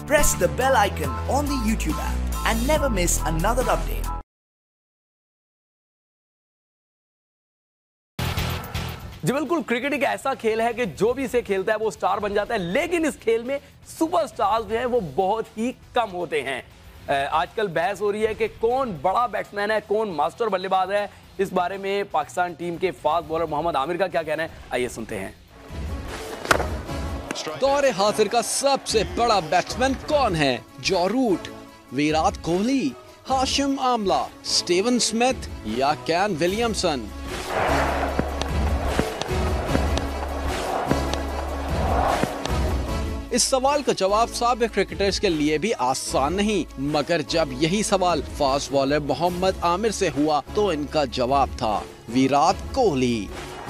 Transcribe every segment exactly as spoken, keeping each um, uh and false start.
press the bell icon on the YouTube app and never miss another update. जी बिल्कुल, cricket एक ऐसा खेल है कि जो भी इसे खेलता है वो स्टार बन जाता है, लेकिन इस खेल में सुपरस्टार्स जो हैं वो बहुत ही कम होते हैं। आजकल बहस हो रही है कि कौन बड़ा बैट्समैन है, कौन मास्टर बल्लेबाज है। इस बारे में पाकिस्तान टीम के फास्ट बॉलर मोहम्मद आमिर का क्या कहना है, आइए सुनते हैं। दौरे हाजिर का सबसे बड़ा बैट्समैन कौन है? Joe Root, Virat Kohli, Hashim Amla, Steven Smith या केन विलियमसन? इस सवाल का जवाब साबिक क्रिकेटर्स के लिए भी आसान नहीं, मगर जब यही सवाल फास्ट बॉलर मोहम्मद आमिर से हुआ तो इनका जवाब था विराट कोहली।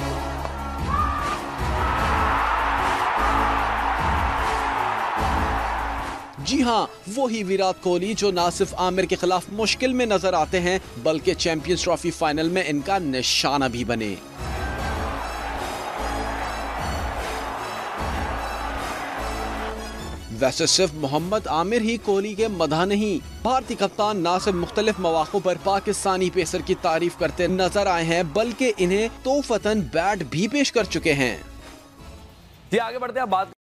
जी हाँ, वही विराट कोहली जो ना सिर्फ आमिर के खिलाफ मुश्किल में नजर आते हैं बल्कि चैंपियंस ट्रॉफी फाइनल में इनका निशाना भी बने। वैसे सिर्फ मोहम्मद आमिर ही कोहली के मदह नहीं, भारतीय कप्तान ना सिर्फ मुख्तलिफ मौकों पर पाकिस्तानी पेसर की तारीफ करते नजर आए हैं बल्कि इन्हें तोहफतन बैट भी पेश कर चुके हैं। जी आगे बढ़ते हैं, बात